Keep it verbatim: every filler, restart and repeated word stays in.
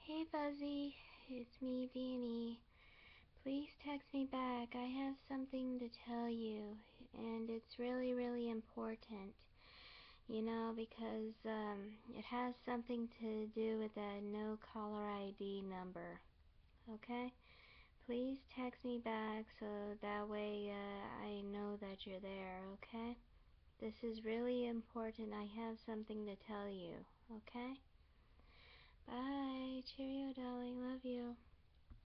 Hey Buzzy, it's me, Danny. Please text me back. I have something to tell you, and it's really, really important. You know, because um, it has something to do with that no caller I D number. Okay? Please text me back so that way uh, I know that you're there, okay? This is really important. I have something to tell you, okay? Bye. Cheerio, darling. Love you.